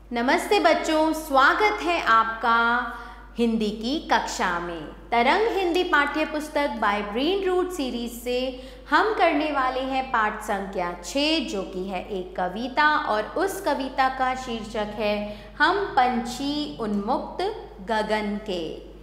नमस्ते बच्चों, स्वागत है आपका हिंदी की कक्षा में। तरंग हिंदी पाठ्य पुस्तक बाय ब्रेन रूट सीरीज से हम करने वाले हैं पाठ संख्या 6, जो कि है एक कविता और उस कविता का शीर्षक है हम पंछी उन्मुक्त गगन के।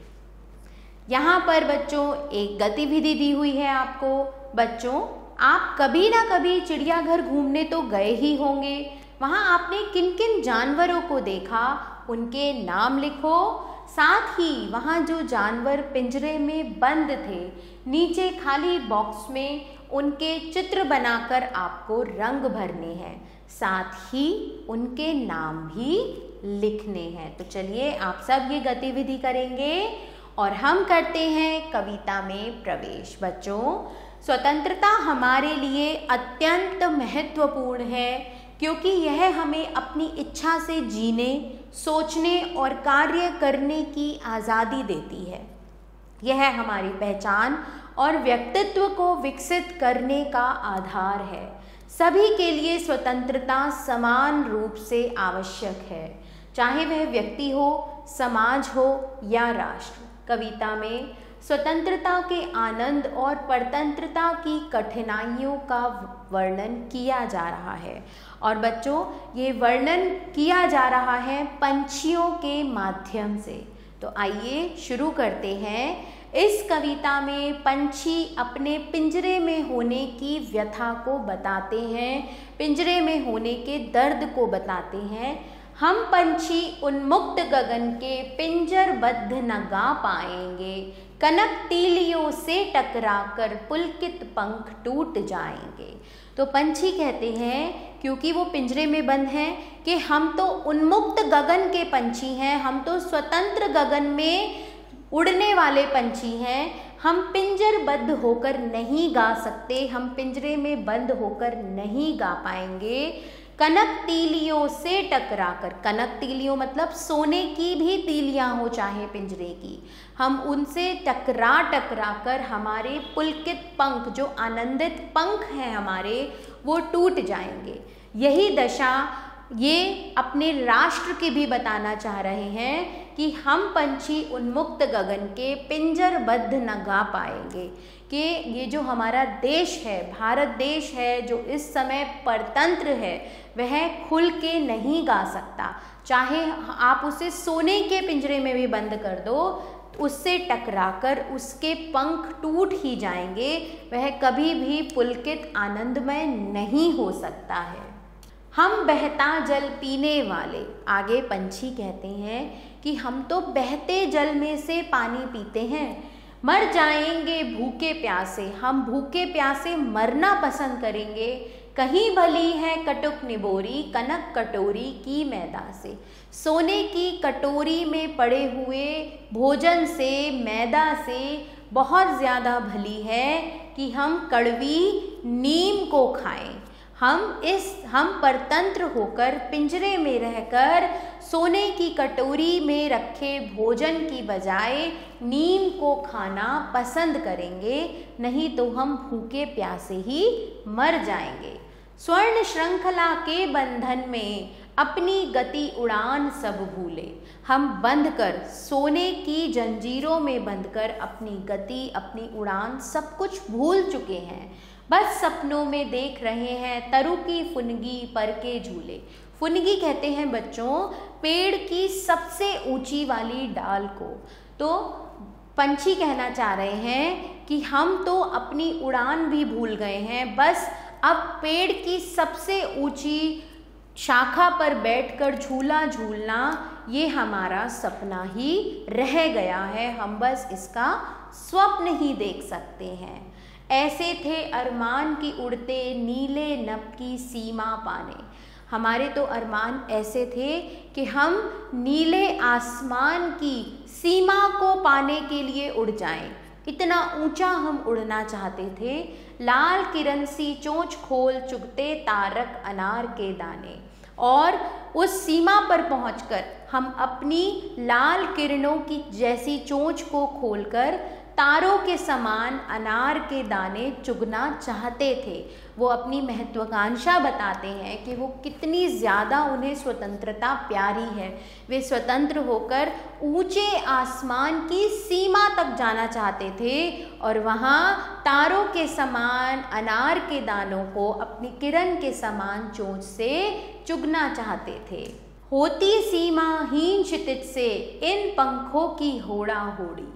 यहाँ पर बच्चों एक गतिविधि दी हुई है आपको। बच्चों, आप कभी ना कभी चिड़ियाघर घूमने तो गए ही होंगे। वहाँ आपने किन किन जानवरों को देखा, उनके नाम लिखो। साथ ही वहाँ जो जानवर पिंजरे में बंद थे, नीचे खाली बॉक्स में उनके चित्र बनाकर आपको रंग भरने हैं, साथ ही उनके नाम भी लिखने हैं। तो चलिए आप सब ये गतिविधि करेंगे और हम करते हैं कविता में प्रवेश। बच्चों, स्वतंत्रता हमारे लिए अत्यंत महत्वपूर्ण है, क्योंकि यह हमें अपनी इच्छा से जीने, सोचने और कार्य करने की आज़ादी देती है। यह हमारी पहचान और व्यक्तित्व को विकसित करने का आधार है। सभी के लिए स्वतंत्रता समान रूप से आवश्यक है, चाहे वह व्यक्ति हो, समाज हो या राष्ट्र। कविता में स्वतंत्रता के आनंद और परतंत्रता की कठिनाइयों का वर्णन किया जा रहा है। और बच्चों, ये वर्णन किया जा रहा है पंछियों के माध्यम से। तो आइए शुरू करते हैं। इस कविता में पंछी अपने पिंजरे में होने की व्यथा को बताते हैं, पिंजरे में होने के दर्द को बताते हैं। हम पंछी उन्मुक्त गगन के पिंजरबद्ध न गा पाएंगे, कनक तीलियों से टकराकर पुलकित पंख टूट जाएंगे। तो पंछी कहते हैं, क्योंकि वो पिंजरे में बंद हैं, कि हम तो उन्मुक्त गगन के पंछी हैं, हम तो स्वतंत्र गगन में उड़ने वाले पंछी हैं। हम पिंजरबद्ध होकर नहीं गा सकते, हम पिंजरे में बंद होकर नहीं गा पाएंगे। कनक तीलियों से टकराकर, कनक तीलियों मतलब सोने की भी तीलियां हो चाहे पिंजरे की, हम उनसे टकरा कर हमारे पुलकित पंख, जो आनंदित पंख हैं हमारे, वो टूट जाएंगे। यही दशा ये अपने राष्ट्र की भी बताना चाह रहे हैं कि हम पंछी उन्मुक्त गगन के पिंजरबद्ध न गा पाएंगे, कि ये जो हमारा देश है, भारत देश है, जो इस समय परतंत्र है, वह खुल के नहीं गा सकता। चाहे आप उसे सोने के पिंजरे में भी बंद कर दो, उससे टकराकर उसके पंख टूट ही जाएंगे, वह कभी भी पुलकित आनंदमय नहीं हो सकता है। हम बहता जल पीने वाले, आगे पंछी कहते हैं कि हम तो बहते जल में से पानी पीते हैं, मर जाएंगे भूखे प्यासे, हम भूखे प्यासे मरना पसंद करेंगे। कहीं भली है कटुक निबोरी, कनक कटोरी की मैदा से। सोने की कटोरी में पड़े हुए भोजन से, मैदा से बहुत ज़्यादा भली है कि हम कड़वी नीम को खाएं। हम परतंत्र होकर पिंजरे में रहकर सोने की कटोरी में रखे भोजन की बजाय नीम को खाना पसंद करेंगे, नहीं तो हम भूखे प्यासे ही मर जाएंगे। स्वर्ण श्रृंखला के बंधन में अपनी गति उड़ान सब भूले, हम बंधकर सोने की जंजीरों में बंधकर अपनी गति, अपनी उड़ान सब कुछ भूल चुके हैं। बस सपनों में देख रहे हैं तरु की फुनगी पर के झूले। फुनगी कहते हैं बच्चों पेड़ की सबसे ऊंची वाली डाल को। तो पंछी कहना चाह रहे हैं कि हम तो अपनी उड़ान भी भूल गए हैं, बस अब पेड़ की सबसे ऊंची शाखा पर बैठकर झूला झूलना ये हमारा सपना ही रह गया है, हम बस इसका स्वप्न ही देख सकते हैं। ऐसे थे अरमान की उड़ते नीले नभ की सीमा पाने, हमारे तो अरमान ऐसे थे कि हम नीले आसमान की सीमा को पाने के लिए उड़ जाएं, इतना ऊंचा हम उड़ना चाहते थे। लाल किरण सी चोंच खोल चुगते तारक अनार के दाने, और उस सीमा पर पहुंचकर हम अपनी लाल किरणों की जैसी चोंच को खोलकर तारों के समान अनार के दाने चुगना चाहते थे। वो अपनी महत्वाकांक्षा बताते हैं कि वो कितनी ज़्यादा उन्हें स्वतंत्रता प्यारी है। वे स्वतंत्र होकर ऊंचे आसमान की सीमा तक जाना चाहते थे और वहाँ तारों के समान अनार के दानों को अपनी किरण के समान चोंच से चुगना चाहते थे। होती सीमाहीन क्षितिज से इन पंखों की होड़ा होड़ी।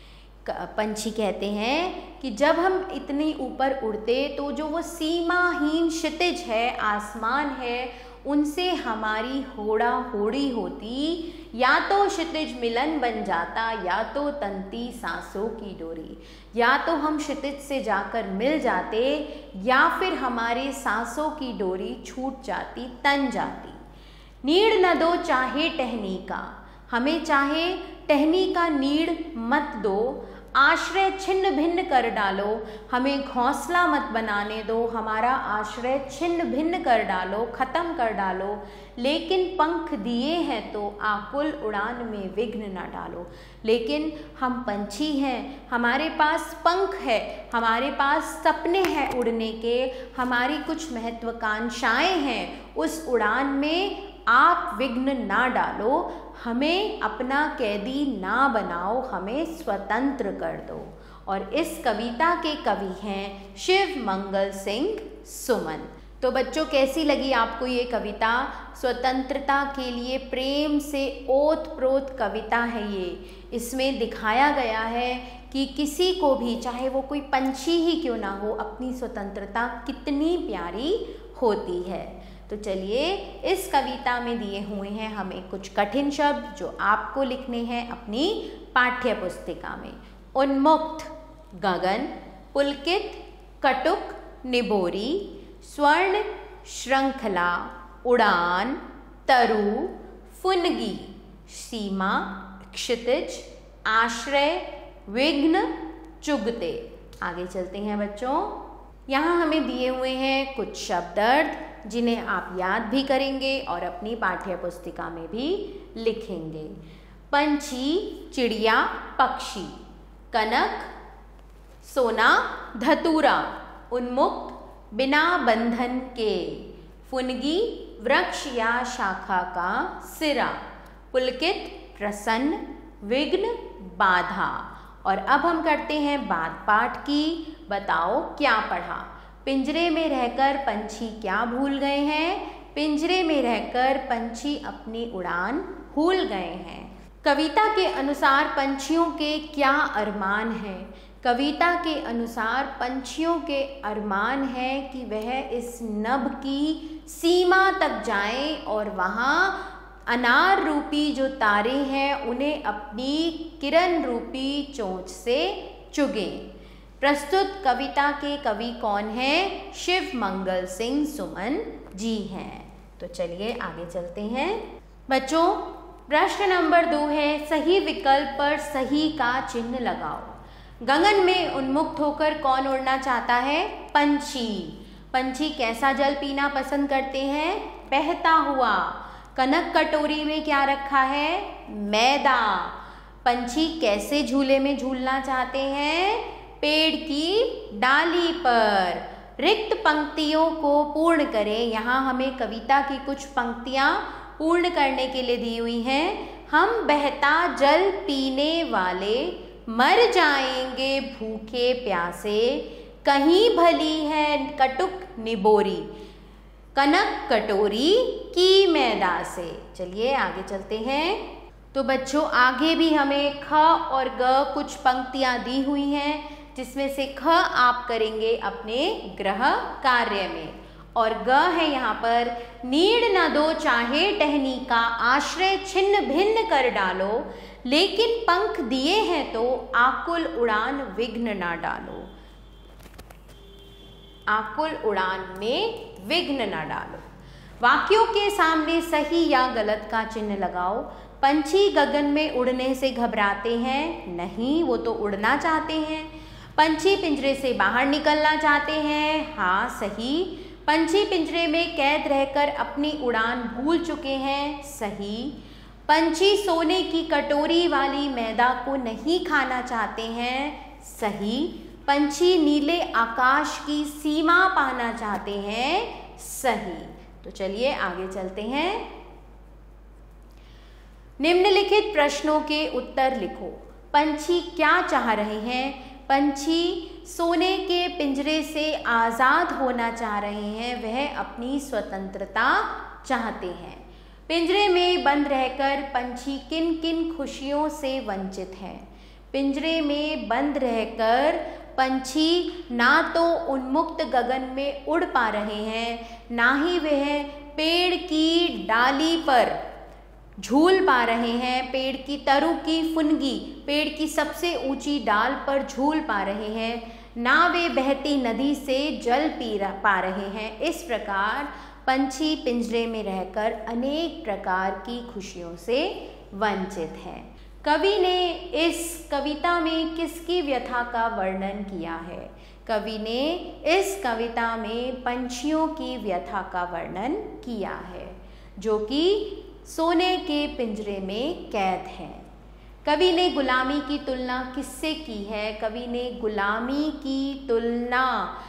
पंछी कहते हैं कि जब हम इतनी ऊपर उड़ते तो जो वो सीमाहीन क्षितिज है, आसमान है, उनसे हमारी होड़ा होड़ी होती। या तो क्षितिज मिलन बन जाता या तो तंती सांसों की डोरी। या तो हम क्षितिज से जाकर मिल जाते या फिर हमारे सांसों की डोरी छूट जाती, तन जाती। नीड़ न दो चाहे टहनी का, हमें चाहे टहनी का नीड़ मत दो। आश्रय छिन्न भिन्न कर डालो, हमें घोंसला मत बनाने दो। हमारा आश्रय छिन्न भिन्न कर डालो, ख़त्म कर डालो। लेकिन पंख दिए हैं तो आकुल उड़ान में विघ्न न डालो। लेकिन हम पंछी हैं, हमारे पास पंख है, हमारे पास सपने हैं उड़ने के, हमारी कुछ महत्वाकांक्षाएं हैं। उस उड़ान में आप विघ्न ना डालो, हमें अपना कैदी ना बनाओ, हमें स्वतंत्र कर दो। और इस कविता के कवि हैं शिव मंगल सिंह सुमन। तो बच्चों, कैसी लगी आपको ये कविता? स्वतंत्रता के लिए प्रेम से ओत प्रोत कविता है ये। इसमें दिखाया गया है कि किसी को भी, चाहे वो कोई पंछी ही क्यों ना हो, अपनी स्वतंत्रता कितनी प्यारी होती है। तो चलिए, इस कविता में दिए हुए हैं हमें कुछ कठिन शब्द जो आपको लिखने हैं अपनी पाठ्य पुस्तिका में। उन्मुक्त गगन, पुलकित कटुक निबोरी, स्वर्ण श्रृंखला, उड़ान, तरु, फुनगी, सीमा, क्षितिज, आश्रय, विघ्न, चुगते। आगे चलते हैं बच्चों। यहाँ हमें दिए हुए हैं कुछ शब्दार्थ जिन्हें आप याद भी करेंगे और अपनी पाठ्य पुस्तिका में भी लिखेंगे। पंछी, चिड़िया, पक्षी। कनक, सोना, धतूरा। उन्मुक्त, बिना बंधन के। फुनगी, वृक्ष या शाखा का सिरा। पुलकित, प्रसन्न, विघ्न, बाधा। और अब हम करते हैं बात पाठ की। बताओ क्या पढ़ा? पिंजरे में रहकर पंछी क्या भूल गए हैं? पिंजरे में रहकर पंछी अपनी उड़ान भूल गए हैं। कविता के अनुसार पंछियों के क्या अरमान हैं? कविता के अनुसार पंछियों के अरमान है कि वह इस नभ की सीमा तक जाएं और वहाँ अनार रूपी जो तारे हैं उन्हें अपनी किरण रूपी चोंच से चुगें। प्रस्तुत कविता के कवि कौन हैं? शिव मंगल सिंह सुमन जी हैं। तो चलिए आगे चलते हैं। बच्चों, प्रश्न नंबर 2 है, सही विकल्प पर सही का चिन्ह लगाओ। गगन में उन्मुक्त होकर कौन उड़ना चाहता है? पंछी। पंछी कैसा जल पीना पसंद करते हैं? बहता हुआ। कनक कटोरी में क्या रखा है? मैदा। पंछी कैसे झूले में झूलना चाहते हैं? पेड़ की डाली पर। रिक्त पंक्तियों को पूर्ण करें। यहाँ हमें कविता की कुछ पंक्तियाँ पूर्ण करने के लिए दी हुई हैं। हम बहता जल पीने वाले मर जाएंगे भूखे प्यासे, कहीं भली है कटुक निबोरी, कनक कटोरी की मैदा से। चलिए आगे चलते हैं। तो बच्चों, आगे भी हमें ख और ग कुछ पंक्तियाँ दी हुई हैं, जिसमें से ख आप करेंगे अपने गृह कार्य में और ग है यहाँ पर, नीड़ न दो चाहे टहनी का, आश्रय छिन्न भिन्न कर डालो, लेकिन पंख दिए हैं तो आकुल उड़ान विघ्न ना डालो। आकुल उड़ान में विघ्न ना डालो। वाक्यों के सामने सही या गलत का चिन्ह लगाओ। पंछी गगन में उड़ने से घबराते हैं? नहीं, वो तो उड़ना चाहते हैं। पंछी पिंजरे से बाहर निकलना चाहते हैं? हाँ, सही। पंछी पिंजरे में कैद रहकर अपनी उड़ान भूल चुके हैं? सही। पंछी सोने की कटोरी वाली मैदा को नहीं खाना चाहते हैं? सही। पंछी नीले आकाश की सीमा पाना चाहते हैं, सही। तो चलिए आगे चलते हैं। निम्नलिखित प्रश्नों के उत्तर लिखो। पंछी क्या चाह रहे हैं? पंछी सोने के पिंजरे से आज़ाद होना चाह रहे हैं, वह अपनी स्वतंत्रता चाहते हैं। पिंजरे में बंद रहकर पंछी किन किन खुशियों से वंचित हैं? पिंजरे में बंद रहकर पंछी ना तो उन्मुक्त गगन में उड़ पा रहे हैं, ना ही वह पेड़ की डाली पर झूल पा रहे हैं, पेड़ की तरू की फुनगी, पेड़ की सबसे ऊंची डाल पर झूल पा रहे हैं, ना वे बहती नदी से जल पा रहे हैं। इस प्रकार पंछी पिंजरे में रहकर अनेक प्रकार की खुशियों से वंचित हैं। कवि ने इस कविता में किसकी व्यथा का वर्णन किया है? कवि ने इस कविता में पंछियों की व्यथा का वर्णन किया है, जो कि सोने के पिंजरे में कैद हैं। कवि ने गुलामी की तुलना किससे की है? कवि ने गुलामी की तुलना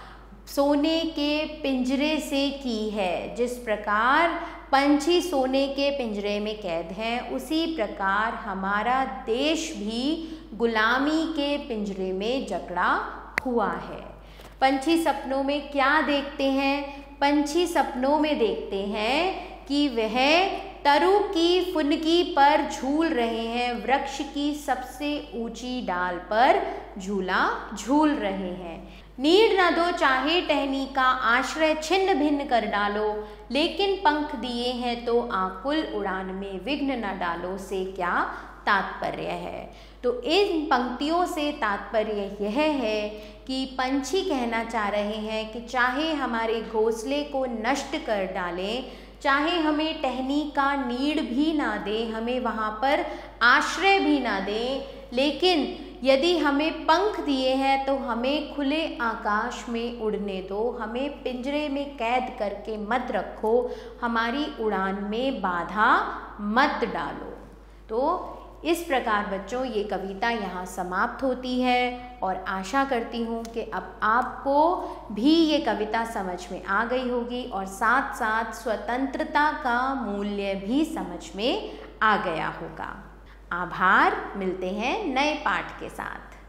सोने के पिंजरे से की है। जिस प्रकार पंछी सोने के पिंजरे में कैद हैं, उसी प्रकार हमारा देश भी गुलामी के पिंजरे में जकड़ा हुआ है। पंछी सपनों में क्या देखते हैं? पंछी सपनों में देखते हैं कि वह तरु की फुनगी पर झूल रहे हैं, वृक्ष की सबसे ऊंची डाल पर झूला झूल रहे हैं। नीड न दो चाहे टहनी का, आश्रय छिन्न भिन्न कर डालो, लेकिन पंख दिए हैं तो आकुल उड़ान में विघ्न न डालो से क्या तात्पर्य है? तो इन पंक्तियों से तात्पर्य यह है कि पंछी कहना चाह रहे हैं कि चाहे हमारे घोंसले को नष्ट कर डालें, चाहे हमें टहनी का नीड़ भी ना दे, हमें वहाँ पर आश्रय भी ना दें, लेकिन यदि हमें पंख दिए हैं तो हमें खुले आकाश में उड़ने दो, हमें पिंजरे में कैद करके मत रखो, हमारी उड़ान में बाधा मत डालो। तो इस प्रकार बच्चों ये कविता यहाँ समाप्त होती है और आशा करती हूँ कि अब आपको भी ये कविता समझ में आ गई होगी और साथ साथ स्वतंत्रता का मूल्य भी समझ में आ गया होगा। आभार। मिलते हैं नए पाठ के साथ।